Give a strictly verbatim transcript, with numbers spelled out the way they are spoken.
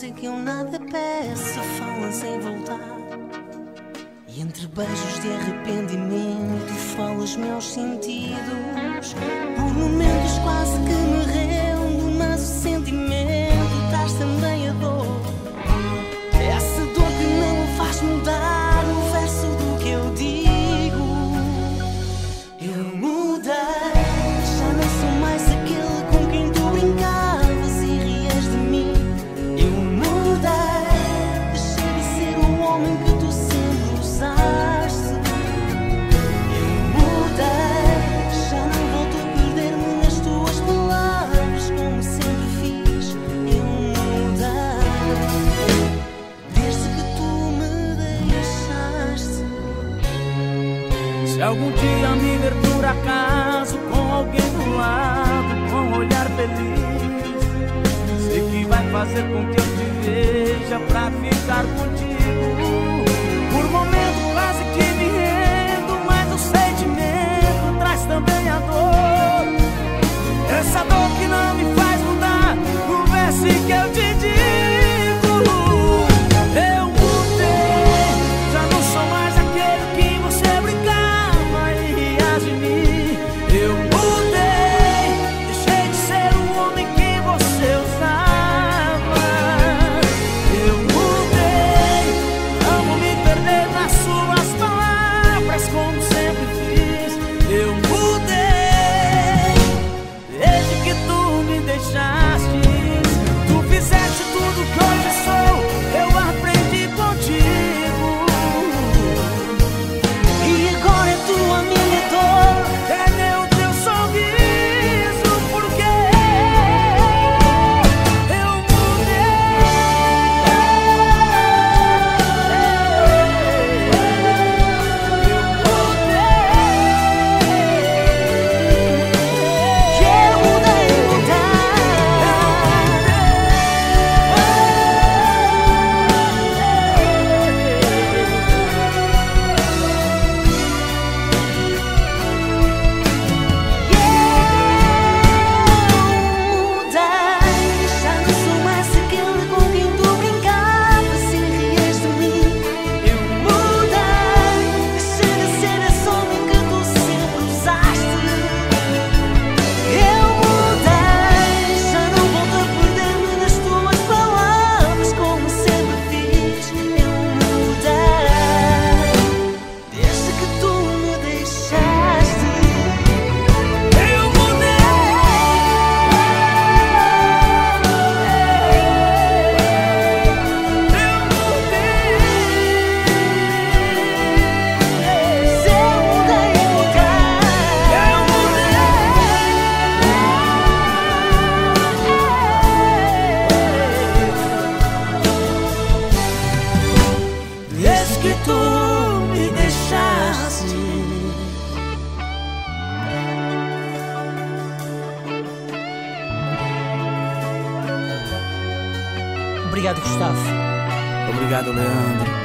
dizem que eu nada peço, falam sem voltar. E entre beijos de arrependimento falo os meus sentidos. Por momentos quase que me rendo, mas o sentimento traz também a dor. Essa dor que não me faz mudar o verso do que eu digo. Eu mudei, já não sou mais aquele com quem tu brincavas e rias de mim. Eu mudei, deixei de ser o homem que tu sempre usaste. Eu mudei, já não volto a perder-me nas tuas palavras como sempre fiz. Eu mudei, desde que tu me deixaste. Se algum dia me ver por acaso com alguém do lado, com um olhar feliz, sei que vai fazer com que eu te veja pra ficar contigo. Por momento quase que me rendo, mas o sentimento traz também a dor. Essa dor que não me faz mudar o verso que eu te digo. Eu mudei, já não sou mais aquele que você brincava e ria de mim. Eu mudei, deixei de ser o homem que você usava. Eu mudei, não vou me perder nas suas palavras como sempre fiz. Eu mudei, desde que tu me deixaste. Tu fizeste tudo que hoje sou, eu aprendi contigo. E agora é tua minha dor. É meu teu sorriso, porque eu mudei. Eu mudei. Que eu mudei, mudar. Mudei, já não sou mais aquele com quem tu brincavas e rias de mim. Eu mudei, deixei de ser esse homem que tu sempre usaste. Eu mudei, já não volto a perder-me nas tuas palavras como sempre fiz. Eu mudei, desde que tu me deixaste. Eu mudei. Se eu mudei, mudar. Desde que tu me deixaste. Obrigado, Gustavo. Obrigado, Leandro.